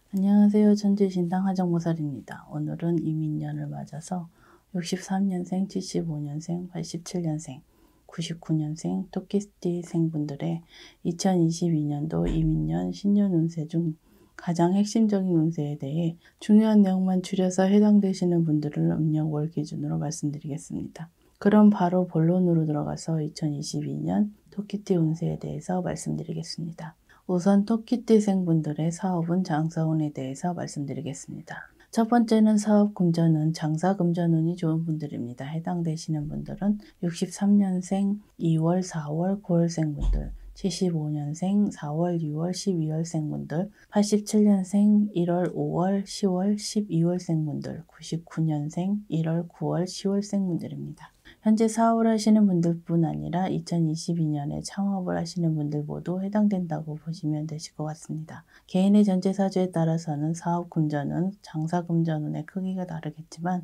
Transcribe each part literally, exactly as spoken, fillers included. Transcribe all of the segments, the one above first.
안녕하세요. 천재신당 하정무살입니다. 오늘은 이민년을 맞아서 육십삼년생, 칠십오년생, 팔십칠년생, 구십구년생 토끼띠생분들의 이천이십이년도 이민년 신년 운세 중 가장 핵심적인 운세에 대해 중요한 내용만 추려서 해당되시는 분들을 음력 월 기준으로 말씀드리겠습니다. 그럼 바로 본론으로 들어가서 이천이십이년 토끼띠 운세에 대해서 말씀드리겠습니다. 우선 토끼띠생분들의 사업운, 장사운에 대해서 말씀드리겠습니다. 첫 번째는 사업 금전운, 장사 금전운이 좋은 분들입니다. 해당되시는 분들은 육십삼년생, 이월, 사월, 구월생분들, 칠십오년생, 사월, 유월, 십이월생분들, 팔십칠년생, 일월, 오월, 시월, 십이월생분들, 구십구년생, 일월, 구월, 시월생분들입니다. 현재 사업을 하시는 분들뿐 아니라 이천이십이년에 창업을 하시는 분들 모두 해당된다고 보시면 되실 것 같습니다. 개인의 전체사주에 따라서는 사업 금전운, 장사 금전운의 크기가 다르겠지만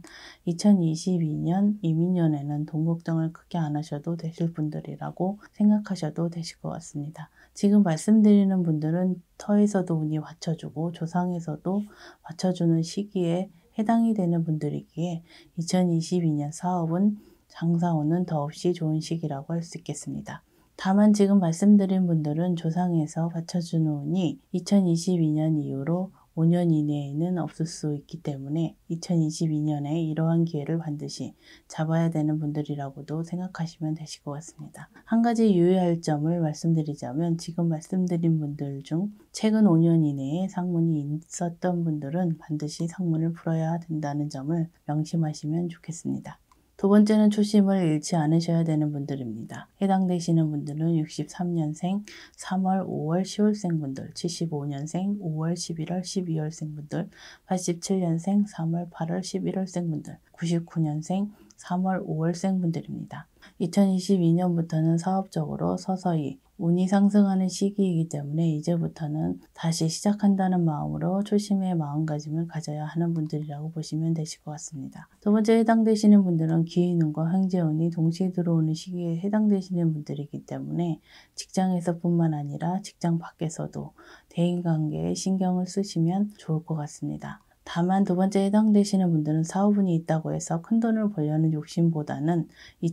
이천이십이년 이민년에는 돈 걱정을 크게 안 하셔도 되실 분들이라고 생각하셔도 되실 것 같습니다. 지금 말씀드리는 분들은 터에서도 운이 받쳐주고 조상에서도 받쳐주는 시기에 해당이 되는 분들이기에 이천이십이년 사업은 장사운은 더없이 좋은 시기라고 할 수 있겠습니다. 다만 지금 말씀드린 분들은 조상에서 받쳐주는 운이 이천이십이년 이후로 오년 이내에는 없을 수 있기 때문에 이천이십이년에 이러한 기회를 반드시 잡아야 되는 분들이라고도 생각하시면 되실 것 같습니다. 한 가지 유의할 점을 말씀드리자면 지금 말씀드린 분들 중 최근 오년 이내에 상문이 있었던 분들은 반드시 상문을 풀어야 된다는 점을 명심하시면 좋겠습니다. 두 번째는 초심을 잃지 않으셔야 되는 분들입니다. 해당되시는 분들은 육십삼년생, 삼월, 오월, 시월생분들, 칠십오년생, 오월, 십일월, 십이월생분들, 팔십칠년생, 삼월, 팔월, 십일월생분들, 구십구년생, 삼월, 오월생분들입니다. 이천이십이년부터는 사업적으로 서서히 운이 상승하는 시기이기 때문에 이제부터는 다시 시작한다는 마음으로 초심의 마음가짐을 가져야 하는 분들이라고 보시면 되실 것 같습니다. 두 번째 해당되시는 분들은 기인운과 형제운이 동시에 들어오는 시기에 해당되시는 분들이기 때문에 직장에서 뿐만 아니라 직장 밖에서도 대인관계에 신경을 쓰시면 좋을 것 같습니다. 다만 두 번째 해당되시는 분들은 사업운이 있다고 해서 큰돈을 벌려는 욕심보다는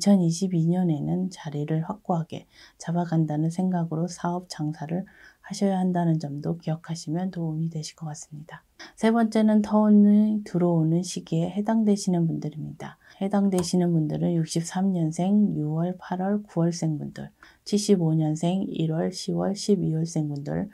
이천이십이년에는 자리를 확고하게 잡아간다는 생각으로 사업 장사를 하셔야 한다는 점도 기억하시면 도움이 되실 것 같습니다. 세 번째는 터운이 들어오는 시기에 해당되시는 분들입니다. 해당되시는 분들은 육십삼년생, 유월, 팔월, 구월생분들, 칠십오년생, 일월, 시월, 십이월생분들,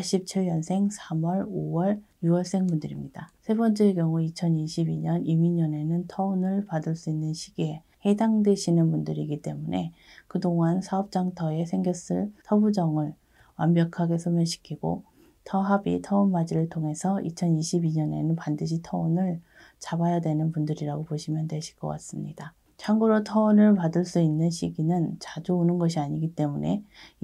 팔십칠년생, 삼월, 오월, 유월생분들입니다. 세 번째의 경우 이천이십이년 이민년에는 터운을 받을 수 있는 시기에 해당되시는 분들이기 때문에 그동안 사업장터에 생겼을 터부정을 완벽하게 소멸시키고 터합이 터운맞이를 통해서 이천이십이년에는 반드시 터운을 잡아야 되는 분들이라고 보시면 되실 것 같습니다. 참고로 터운을 받을 수 있는 시기는 자주 오는 것이 아니기 때문에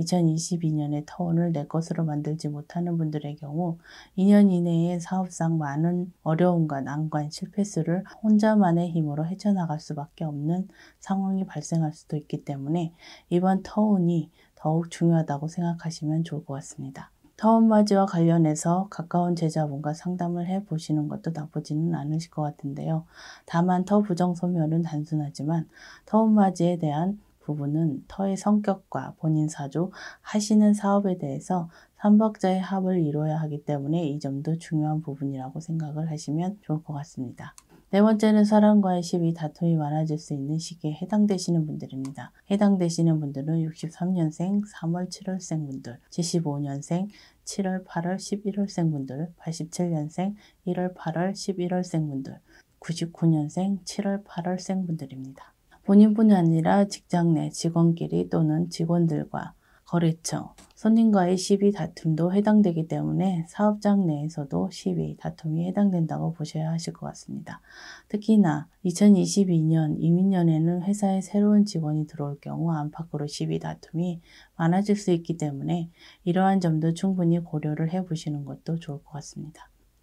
이천이십이년에 터운을 내 것으로 만들지 못하는 분들의 경우 이년 이내에 사업상 많은 어려움과 난관, 실패수를 혼자만의 힘으로 헤쳐나갈 수밖에 없는 상황이 발생할 수도 있기 때문에 이번 터운이 더욱 중요하다고 생각하시면 좋을 것 같습니다. 터운맞이와 관련해서 가까운 제자분과 상담을 해보시는 것도 나쁘지는 않으실 것 같은데요. 다만 터 부정 소멸은 단순하지만 터운맞이에 대한 부분은 터의 성격과 본인 사주, 하시는 사업에 대해서 삼박자의 합을 이뤄야 하기 때문에 이 점도 중요한 부분이라고 생각을 하시면 좋을 것 같습니다. 네 번째는 사람과의 시비, 다툼이 많아질 수 있는 시기에 해당되시는 분들입니다. 해당되시는 분들은 육십삼년생, 삼월, 칠월생분들, 칠십오년생, 칠월, 팔월, 십일월생분들, 팔십칠년생, 일월, 팔월, 십일월생분들, 구십구년생, 칠월, 팔월생분들입니다. 본인뿐이 아니라 직장 내 직원끼리 또는 직원들과 거래처, 손님과의 시비 다툼도 해당되기 때문에 사업장 내에서도 시비 다툼이 해당된다고 보셔야 하실 것 같습니다. 특히나 이천이십이년 이민년에는 회사에 새로운 직원이 들어올 경우 안팎으로 시비 다툼이 많아질 수 있기 때문에 이러한 점도 충분히 고려를 해보시는 것도 좋을 것 같습니다.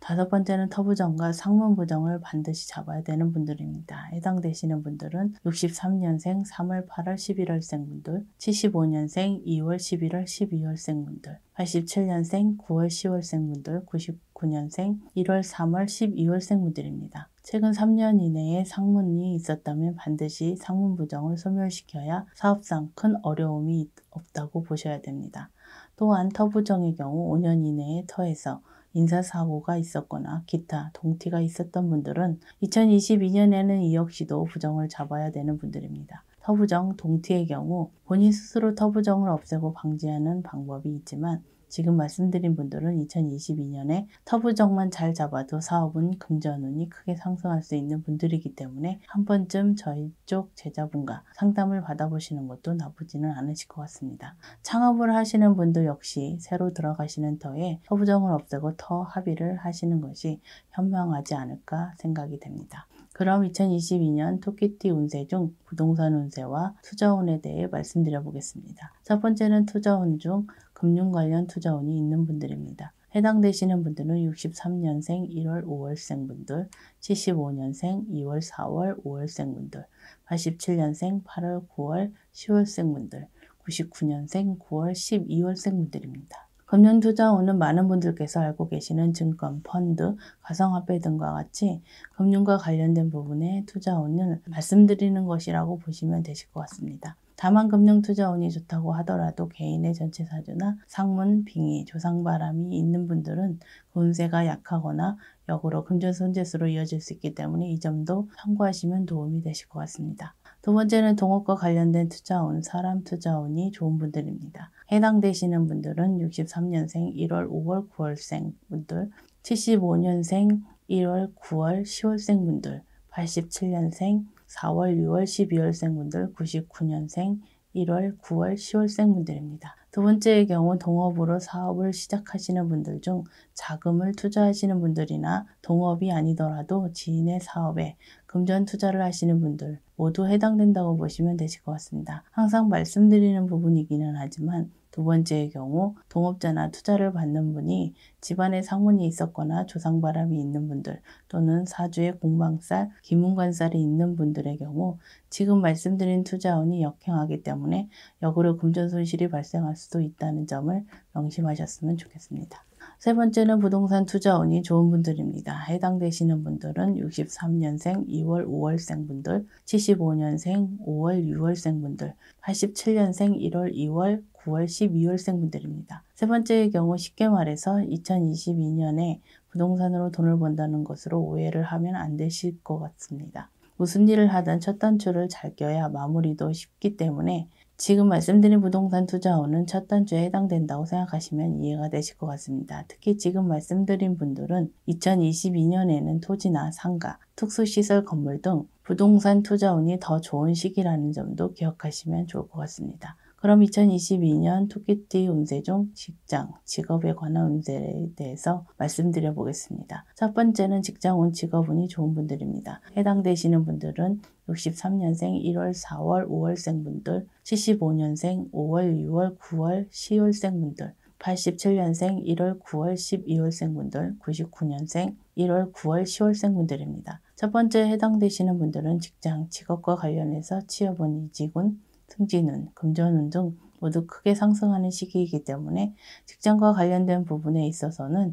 다섯 번째는 터부정과 상문부정을 반드시 잡아야 되는 분들입니다. 해당되시는 분들은 육십삼 년생 삼월 팔월 십일월생 분들, 칠십오 년생 이월 십일월 십이월생 분들, 팔십칠 년생 구월 시월생 분들, 구십구 년생 일월 삼월 십이월생 분들입니다. 최근 삼 년 이내에 상문이 있었다면 반드시 상문부정을 소멸시켜야 사업상 큰 어려움이 없다고 보셔야 됩니다. 또한 터부정의 경우 오 년 이내에 터에서 인사사고가 있었거나 기타 동티가 있었던 분들은 이천이십이 년에는 이 역시도 부정을 잡아야 되는 분들입니다. 터부정, 동티의 경우 본인 스스로 터부정을 없애고 방지하는 방법이 있지만 지금 말씀드린 분들은 이천이십이 년에 터부정만 잘 잡아도 사업은 금전운이 크게 상승할 수 있는 분들이기 때문에 한 번쯤 저희 쪽 제자분과 상담을 받아보시는 것도 나쁘지는 않으실 것 같습니다. 창업을 하시는 분들 역시 새로 들어가시는 터에 터부정을 없애고 터 합의를 하시는 것이 현명하지 않을까 생각이 됩니다. 그럼 이천이십이 년 토끼띠 운세 중 부동산 운세와 투자운에 대해 말씀드려 보겠습니다. 첫 번째는 투자운 중 금융 관련 투자운이 있는 분들입니다. 해당되시는 분들은 육십삼 년생 일월 오월생 분들, 칠십오 년생 이월 사월 오월생 분들, 팔십칠 년생 팔월 구월 시월생 분들, 구십구 년생 구월 십이월생 분들입니다. 금융투자운은 많은 분들께서 알고 계시는 증권, 펀드, 가상화폐 등과 같이 금융과 관련된 부분의 투자운을 말씀드리는 것이라고 보시면 되실 것 같습니다. 다만 금융투자운이 좋다고 하더라도 개인의 전체사주나 상문, 빙의, 조상바람이 있는 분들은 그 운세가 약하거나 역으로 금전손재수로 이어질 수 있기 때문에 이 점도 참고하시면 도움이 되실 것 같습니다. 두 번째는 동업과 관련된 투자운, 사람 투자운이 좋은 분들입니다. 해당되시는 분들은 육십삼 년생 일월 오월 구월생 분들, 칠십오 년생 일월 구월 시월생 분들, 팔십칠 년생 사월 유월 십이월생 분들, 구십구 년생 일월 구월 시월생 분들입니다. 두 번째의 경우 동업으로 사업을 시작하시는 분들 중 자금을 투자하시는 분들이나 동업이 아니더라도 지인의 사업에 금전 투자를 하시는 분들 모두 해당된다고 보시면 되실 것 같습니다. 항상 말씀드리는 부분이기는 하지만 두 번째의 경우 동업자나 투자를 받는 분이 집안에 상문이 있었거나 조상바람이 있는 분들 또는 사주에 공방살, 기문관살이 있는 분들의 경우 지금 말씀드린 투자운이 역행하기 때문에 역으로 금전 손실이 발생할 수도 있다는 점을 명심하셨으면 좋겠습니다. 세 번째는 부동산 투자운이 좋은 분들입니다. 해당되시는 분들은 육십삼 년생 이월 오월생 분들, 칠십오 년생 오월 유월생 분들, 팔십칠 년생 일월 이월 구월 십이월생 분들입니다. 세 번째의 경우 쉽게 말해서 이천이십이 년에 부동산으로 돈을 번다는 것으로 오해를 하면 안 되실 것 같습니다. 무슨 일을 하든 첫 단추를 잘 껴야 마무리도 쉽기 때문에 지금 말씀드린 부동산 투자운은 첫 단추에 해당된다고 생각하시면 이해가 되실 것 같습니다. 특히 지금 말씀드린 분들은 이천이십이 년에는 토지나 상가, 특수시설 건물 등 부동산 투자운이 더 좋은 시기라는 점도 기억하시면 좋을 것 같습니다. 그럼 이천이십이 년 토끼띠 운세 중 직장, 직업에 관한 운세에 대해서 말씀드려 보겠습니다. 첫 번째는 직장운, 직업운이 좋은 분들입니다. 해당되시는 분들은 육십삼 년생 일월 사월 오월생 분들, 칠십오 년생 오월 유월 구월 시월생 분들, 팔십칠 년생 일월 구월 십이월생 분들, 구십구 년생 일월 구월 시월생 분들입니다. 첫 번째 해당되시는 분들은 직장, 직업과 관련해서 취업운, 이직운, 승진운, 금전운 등 모두 크게 상승하는 시기이기 때문에 직장과 관련된 부분에 있어서는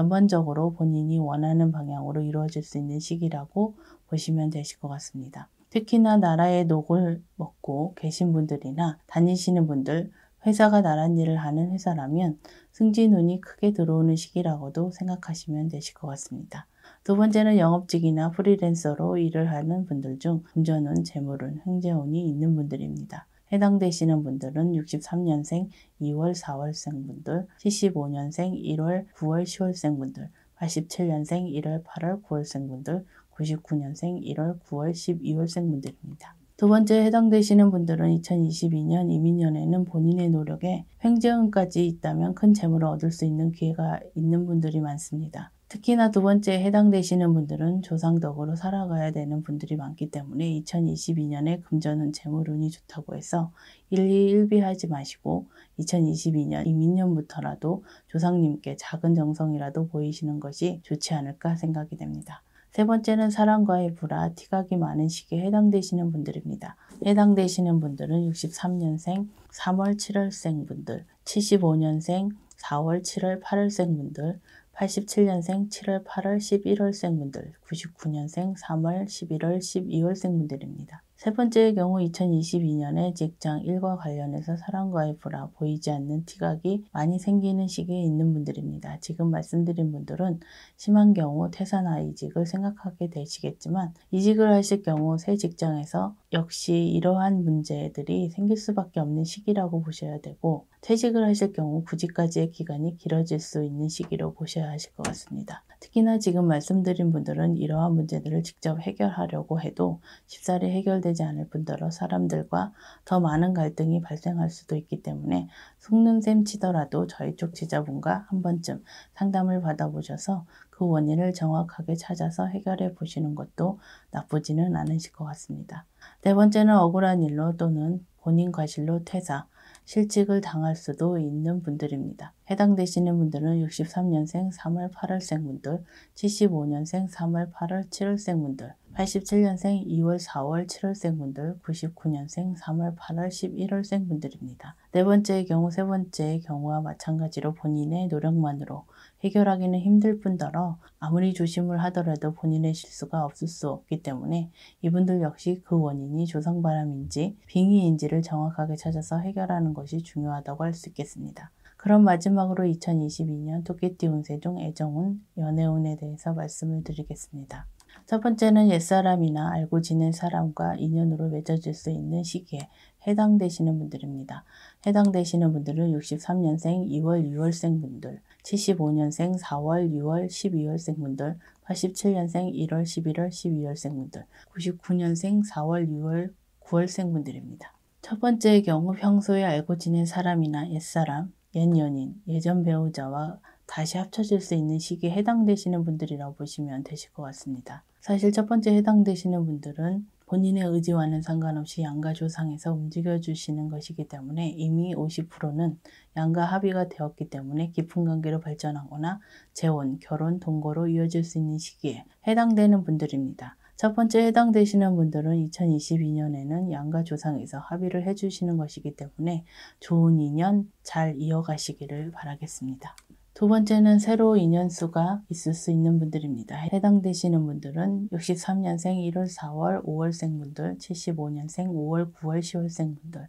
전반적으로 본인이 원하는 방향으로 이루어질 수 있는 시기라고 보시면 되실 것 같습니다. 특히나 나라의 녹을 먹고 계신 분들이나 다니시는 분들, 회사가 나란 일을 하는 회사라면 승진운이 크게 들어오는 시기라고도 생각하시면 되실 것 같습니다. 두 번째는 영업직이나 프리랜서로 일을 하는 분들 중 금전운, 재물운, 횡재운이 있는 분들입니다. 해당되시는 분들은 육십삼 년생 이월 사월생 분들, 칠십오 년생 일월 구월 시월생 분들, 팔십칠 년생 일월 팔월 구월생 분들, 구십구 년생 일월 구월 십이월생 분들입니다. 두 번째 해당되시는 분들은 이천이십이 년 이민년에는 본인의 노력에 횡재운까지 있다면 큰 재물을 얻을 수 있는 기회가 있는 분들이 많습니다. 특히나 두 번째에 해당되시는 분들은 조상덕으로 살아가야 되는 분들이 많기 때문에 이천이십이 년에 금전운 재물운이 좋다고 해서 일희일비하지 마시고 이천이십이 년 이민년부터라도 조상님께 작은 정성이라도 보이시는 것이 좋지 않을까 생각이 됩니다. 세 번째는 사람과의 불화, 티각이 많은 시기에 해당되시는 분들입니다. 해당되시는 분들은 육십삼 년생 삼월 칠월생 분들, 칠십오 년생 사월 칠월 팔월생 분들, 팔십칠 년생 칠월 팔월 십일월생 분들, 구십구 년생 삼월 십일월 십이월생 분들입니다. 세 번째의 경우 이천이십이 년에 직장, 일과 관련해서 사람과의 불화, 보이지 않는 티각이 많이 생기는 시기에 있는 분들입니다. 지금 말씀드린 분들은 심한 경우 퇴사나 이직을 생각하게 되시겠지만 이직을 하실 경우 새 직장에서 역시 이러한 문제들이 생길 수밖에 없는 시기라고 보셔야 되고 퇴직을 하실 경우 구직까지의 기간이 길어질 수 있는 시기로 보셔야 하실 것 같습니다. 특히나 지금 말씀드린 분들은 이러한 문제들을 직접 해결하려고 해도 쉽사리 해결되지 않을 뿐더러 사람들과 더 많은 갈등이 발생할 수도 있기 때문에 속는 셈 치더라도 저희 쪽 지자분과 한 번쯤 상담을 받아보셔서 그 원인을 정확하게 찾아서 해결해 보시는 것도 나쁘지는 않으실 것 같습니다. 네 번째는 억울한 일로 또는 본인 과실로 퇴사, 실직을 당할 수도 있는 분들입니다. 해당되시는 분들은 육십삼 년생 삼월 팔월생 분들, 칠십오 년생 삼월 팔월 칠월생 분들, 팔십칠 년생 이월 사월 칠월생 분들, 구십구 년생 삼월 팔월 십일월생 분들입니다. 네 번째의 경우 세 번째의 경우와 마찬가지로 본인의 노력만으로 해결하기는 힘들 뿐더러 아무리 조심을 하더라도 본인의 실수가 없을 수 없기 때문에 이분들 역시 그 원인이 조상바람인지 빙의인지를 정확하게 찾아서 해결하는 것이 중요하다고 할 수 있겠습니다. 그럼 마지막으로 이천이십이 년 토끼띠 운세 중 애정운, 연애운에 대해서 말씀을 드리겠습니다. 첫 번째는 옛사람이나 알고 지낸 사람과 인연으로 맺어질 수 있는 시기에 해당되시는 분들입니다. 해당되시는 분들은 육십삼 년생 이월 유월생 분들, 칠십오 년생 사월 유월 십이월생 분들, 팔십칠 년생 일월 십일월 십이월생 분들, 구십구 년생 사월 유월 구월생 분들입니다. 첫 번째의 경우 평소에 알고 지낸 사람이나 옛사람, 옛 연인, 예전 배우자와 다시 합쳐질 수 있는 시기에 해당되시는 분들이라고 보시면 되실 것 같습니다. 사실 첫 번째 해당되시는 분들은 본인의 의지와는 상관없이 양가 조상에서 움직여주시는 것이기 때문에 이미 오십 퍼센트는 양가 합의가 되었기 때문에 깊은 관계로 발전하거나 재혼, 결혼, 동거로 이어질 수 있는 시기에 해당되는 분들입니다. 첫 번째 해당되시는 분들은 이천이십이 년에는 양가 조상에서 합의를 해주시는 것이기 때문에 좋은 인연 잘 이어가시기를 바라겠습니다. 두 번째는 새로 인연수가 있을 수 있는 분들입니다. 해당되시는 분들은 육십삼 년생 일월 사월 오월생 분들, 칠십오 년생 오월 구월 시월생 분들,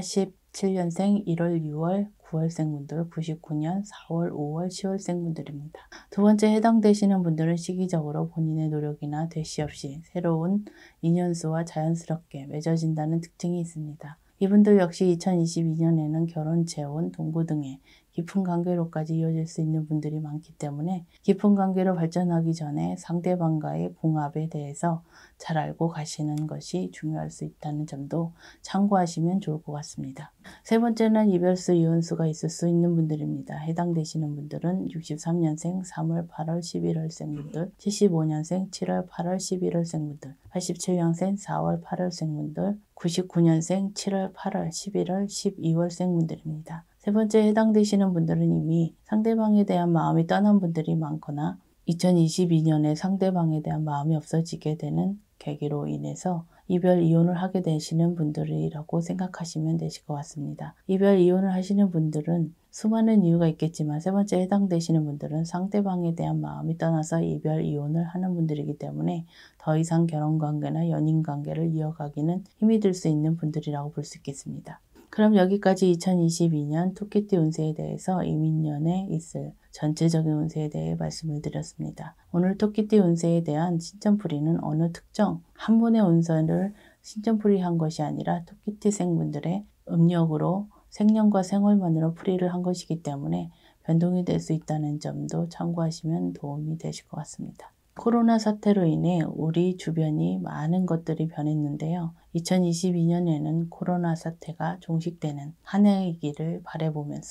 팔십칠 년생 일월 유월 구월생 분들, 구십구 년 사월 오월 시월생 분들입니다. 두 번째 해당되시는 분들은 시기적으로 본인의 노력이나 대시 없이 새로운 인연수와 자연스럽게 맺어진다는 특징이 있습니다. 이분들 역시 이천이십이 년에는 결혼, 재혼, 동거 등의 깊은 관계로까지 이어질 수 있는 분들이 많기 때문에 깊은 관계로 발전하기 전에 상대방과의 궁합에 대해서 잘 알고 가시는 것이 중요할 수 있다는 점도 참고하시면 좋을 것 같습니다. 세 번째는 이별수, 이혼수가 있을 수 있는 분들입니다. 해당되시는 분들은 육십삼 년생 삼월 팔월 십일월생 분들, 칠십오 년생 칠월 팔월 십일월생 분들, 팔십칠 년생 사월 팔월생 분들, 구십구 년생 칠월 팔월 십일월 십이월생 분들입니다. 세 번째 해당되시는 분들은 이미 상대방에 대한 마음이 떠난 분들이 많거나 이천이십이 년에 상대방에 대한 마음이 없어지게 되는 계기로 인해서 이별 이혼을 하게 되시는 분들이라고 생각하시면 되실 것 같습니다. 이별 이혼을 하시는 분들은 수많은 이유가 있겠지만 세 번째 해당되시는 분들은 상대방에 대한 마음이 떠나서 이별 이혼을 하는 분들이기 때문에 더 이상 결혼관계나 연인관계를 이어가기는 힘이 들 수 있는 분들이라고 볼 수 있겠습니다. 그럼 여기까지 이천이십이 년 토끼띠 운세에 대해서 이민년에 있을 전체적인 운세에 대해 말씀을 드렸습니다. 오늘 토끼띠 운세에 대한 신점풀이는 어느 특정 한 분의 운세를 신점풀이한 것이 아니라 토끼띠 생분들의 음력으로 생년과 생월만으로 풀이를 한 것이기 때문에 변동이 될 수 있다는 점도 참고하시면 도움이 되실 것 같습니다. 코로나 사태로 인해 우리 주변이 많은 것들이 변했는데요. 이천이십이 년에는 코로나 사태가 종식되는 한 해이기를 바라보면서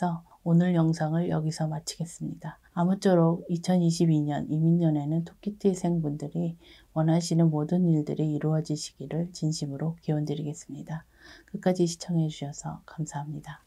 오늘 영상을 여기서 마치겠습니다. 아무쪼록 이천이십이 년 이민년에는 토끼띠생분들이 원하시는 모든 일들이 이루어지시기를 진심으로 기원드리겠습니다. 끝까지 시청해 주셔서 감사합니다.